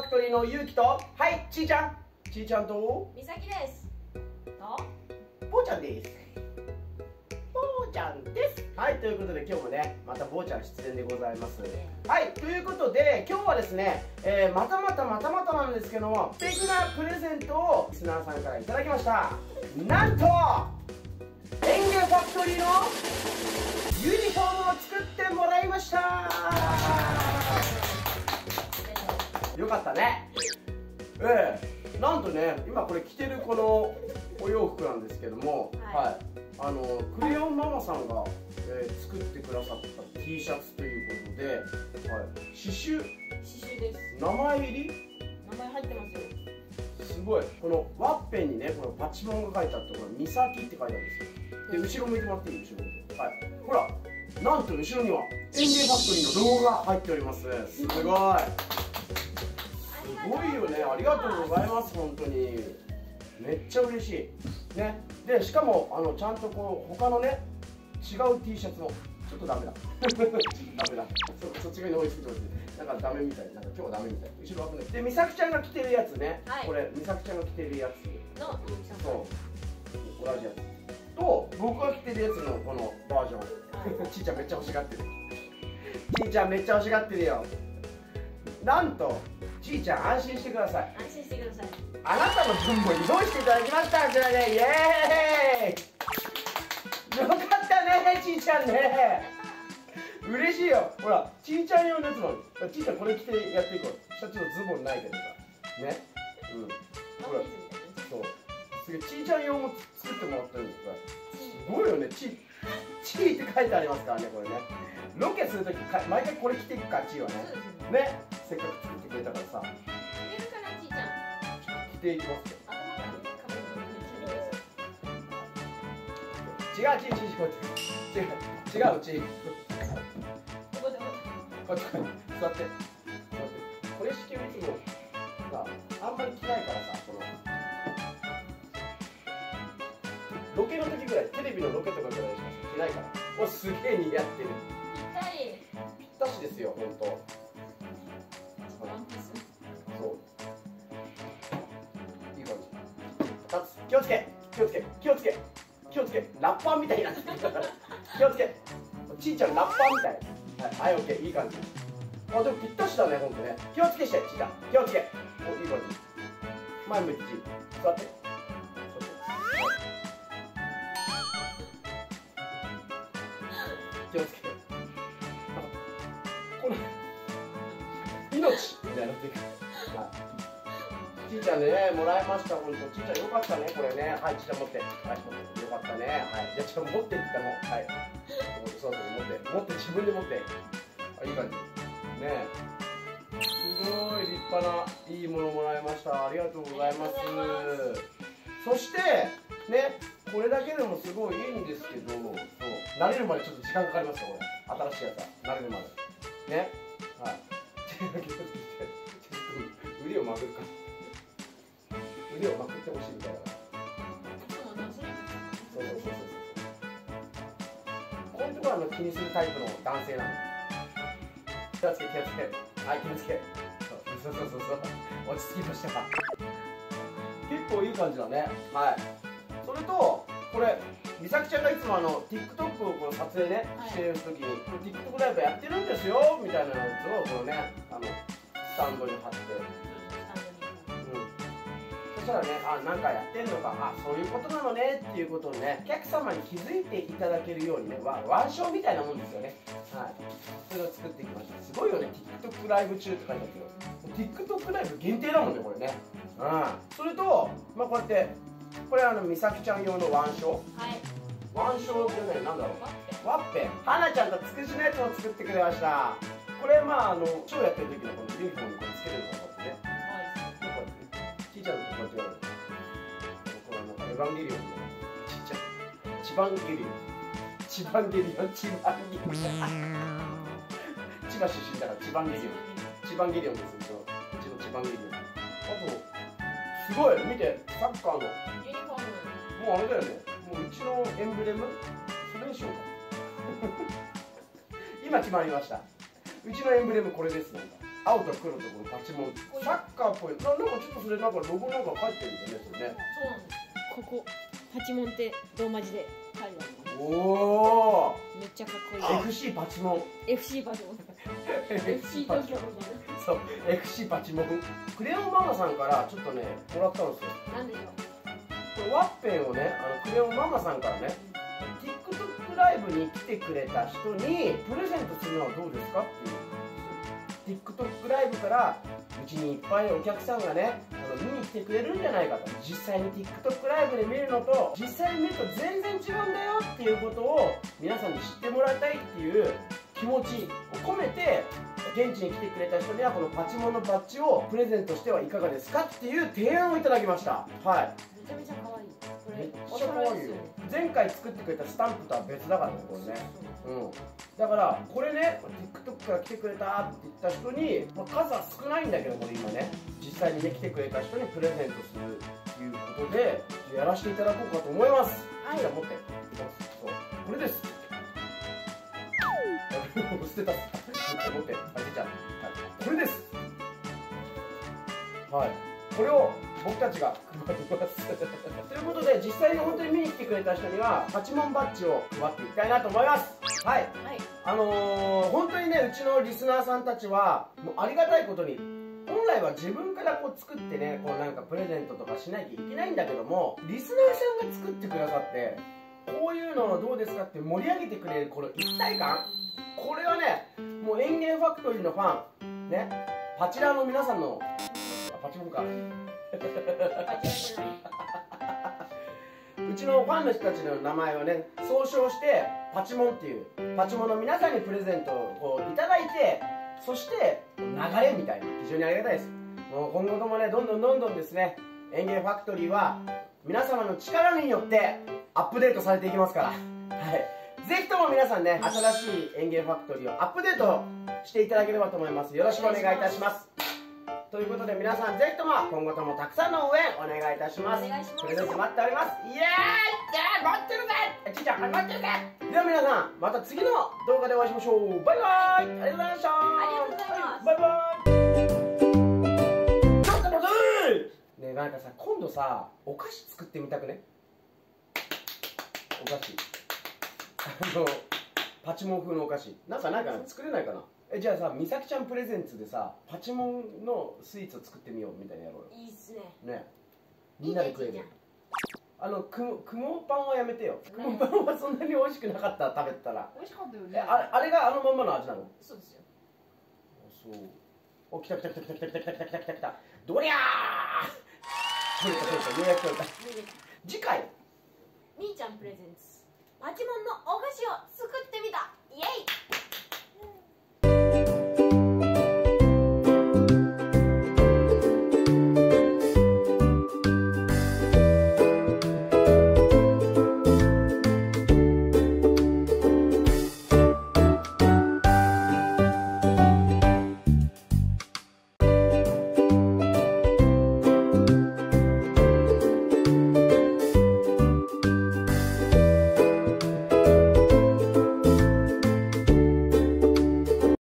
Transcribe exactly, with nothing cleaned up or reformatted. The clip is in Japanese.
クトリーのゆうきと、はい、ちーちゃんちーちゃんとみさきですとぼうちゃんです。ぼうちゃんです。はい、ということで今日もねまたぼうちゃん出演でございます。はい、ということで今日はですね、えー、またまたまたまたなんですけども、素敵なプレゼントをリスナーさんからいただきました。なんと園芸ファクトリーのユニフォームを作ってもらいました。よかったね。ええ、なんとね今これ着てるこのお洋服なんですけども、はい、はい、あのクレヨンママさんが、えー、作ってくださった T シャツということで、はい、刺繍刺繍です。 名前入り名前入ってますよ。 すごい。このワッペンにねこのパチモンが書いてあって、これ「みさき」って書いてあるんですよ。で後ろ向いてもらっていい？後ろ向いて、はい、ほらなんと後ろには園芸ファクトリーのロゴが入っております。すごいすごいよね。ありがとうございます。本当にめっちゃ嬉しいね。でしかもあのちゃんとこう他のね違う T シャツもちょっとダメだダメだ そ, そっち側に追いついてほしい。なんかダメみたい。なんか今日はダメみたい。後ろ危ない。でみさきちゃんが着てるやつね、はい、これみさきちゃんが着てるやつのそう同じやつと僕が着てるやつのこのバージョン、はい、ちーちゃんめっちゃ欲しがってる。ちーちゃんめっちゃ欲しがってるよ。なんとちーちゃん安心してください。 安心してください。 あなたの分も用意していただきました。こちらね、イエーイ。よかったねちーちゃんね。嬉しいよ。ほらちーちゃん用のやつもちーちゃんこれ着てやっていこう。下ちょっとズボンないけどさね。うんほらそうすげえちーちゃん用も作ってもらったんですからすごいよね。ちちーって書いてありますからね。これねロケするとき毎回これ着ていくかちーはねね、せっかく作ってくれたからさ着れるかなちーちゃん。 着ていきますよ。違うちーちー違う違う違うちーここでこっち座って座ってこれ式をいつもさあんまり着ないからさ、このロケの時ぐらいテレビのロケとかぐらいしか着ないから。おすげえ似合ってる。ぴったりぴったしですよ本当。そういい感じ。立つ。気をつけ気をつけ気をつけ気をつけ。ラッパーみたいになってるから気をつけ。ちーちゃんラッパーみたい。はい、はい、オッケー。いい感じ。あ、でもぴったしだね、ほんとね。気をつけして、ちーちゃん。気をつけ。お、いい感じ。前向いて、ちー。座って。座って。気をつけ。この命みたいになっていく。はい。ちーちゃんでね、もらいました。ほんと。ちーちゃんよかったね、これね。はい、ちーちゃん持って。はい、持って。よかったね。はい。じゃあ、ちょっと持ってって言ったもん。はい。そうそう、持って。持って、自分で持って。あ、いい感じ。ねえ。すごい立派ないいものもらいました。ありがとうございます。そして、ね、これだけでもすごいいいんですけど、そう。慣れるまでちょっと時間かかりますよ、これ。新しいやつは。慣れるまで。ね。はい。ちょっと腕をまくるか。腕をまくってほしいみたいな。そうそうそうそうそう。こういうところは気にするタイプの男性なの。気をつけ気をつけ。はい、気をつけ。そうそうそうそう。落ち着きました。結構いい感じだね。はい。それとこれみさきちゃんがいつもあの TikTok をこの撮影ね、はい、してる時にこれ TikTok ライブやってるんですよみたいなやつをこのねあのスタンドに貼って。そしたらね、あ、なんかやってんのか、あ、そういうことなのねっていうことをね、お客様に気づいていただけるようにね、ワンショーみたいなもんですよね。はい。それを作ってきました。すごいよね、TikTok ライブ中って書いてあるけど、TikTok ライブ限定だもんね、これね。うん。それと、まあこうやって、これあの、みさきちゃん用のワンショー。はい。ワンショーってね、なんだろう。ワッペン。はなちゃんとつくしのやつを作ってくれました。これ、まああの、ショーやってる時のこのユニフォームにこれつけるのがこうやってね。ちーちゃんのとこうやってやる。これなんかエヴァンゲリオンのちっちゃいチバンゲリオンチバンゲリオンチバンゲリオン千葉出身だからチバンゲリオンチバンゲリオンです。うちのうちのチバンゲリオン。あとすごい見てサッカーのユニフォーム。もうあれだよね。もううちのエンブレムそれにしようか今決まりました。うちのエンブレムこれです。なんかあ青と黒とこのパチモン、サッカーっぽい。な、なんかちょっとそれなんかロゴなんか書いてるんだよね、それね。 そうなんです。ここパチモンってローマ字で書いてあります。 おお。 めっちゃかっこいい。 エフシー パチモン。 エフシー パチモン。エフシー 東京。 そう、エフシー パチモン。クレヨンママさんからちょっとね、もらったんですよ。 なんでしょう。 これワッペンをね、あのクレヨンママさんからね、TikTok ライブに来てくれた人にプレゼントするのはどうですかっていう。TikTok ライブからうちにいっぱいお客さんがね、あの見に来てくれるんじゃないかと。実際に TikTok ライブで見るのと実際に見ると全然違うんだよっていうことを皆さんに知ってもらいたいっていう気持ちを込めて、現地に来てくれた人にはこのパチモンのバッジをプレゼントしてはいかがですかっていう提案をいただきました。はい、 めちゃめちゃ可愛い。これめっちゃ可愛いよ。前回作ってくれたスタンプとは別だからね、これね。うん、だからこれね、 TikTok から来てくれたって言った人に、まあ、数は少ないんだけど、これ今ね実際にね来てくれた人にプレゼントするということでやらせていただこうかと思います。はい、じゃあ持ってそう、これです。捨てた。持って、あげちゃう。はい、これです。はい、これを僕たちが配ります。ということで、実際に本当に見に来てくれた人にはパチモンバッジを配っていきたいなと思います。はい、はい、あのー、本当にね、うちのリスナーさんたちはもうありがたいことに、本来は自分からこう作ってね、こうなんかプレゼントとかしなきゃいけないんだけども、リスナーさんが作ってくださって、こういうのどうですかって盛り上げてくれるこの一体感、これはね、もう園芸ファクトリーのファンね、パチラーの皆さんの、あ、パチモンかうちのファンの人たちの名前をね総称してパチモンっていうパチモンの皆さんにプレゼントをいただいて、そして流れみたいな、非常にありがたいです。もう今後ともね、どんどんどんどんですね、園芸ファクトリーは皆様の力によってアップデートされていきますから、はい、ぜひとも皆さんね、新しい園芸ファクトリーをアップデートしていただければと思います。よろしくお願いいたします。ということで皆さん、ぜひとも今後ともたくさんの応援お願いいたします。プレゼント待っております。イエーイ、じゃあ待ってるぜ、ちいちゃん待ってるぜ。では皆さん、また次の動画でお会いしましょう。バイバイ。ありがとうございました。 ありがとうございます。 バイバイ。ちょっと待ってねえ、なんかさ、今度さ、お菓子作ってみたくね。お菓子あのパチモン風のお菓子なんかないかな、作れないかな。え、じゃあさ、みさきちゃんプレゼンツでさ、パチモンのスイーツを作ってみようみたいなやろうよ。 いいっすね。 ね、みんなで食える。あのく雲パンはやめてよ。雲パンはそんなに美味しくなかった、食べてたら。 美味しかったよね。 え、あれ、あれがあのまんまの味なの？ そうですよ。 そう。お、来た来た来た来た来た来た来た来た来た来た。どりゃー。取れた取れた、ようやく取れた。次回。 みーちゃんプレゼンツ。パチモンのお菓子を作ってみた。イエイ。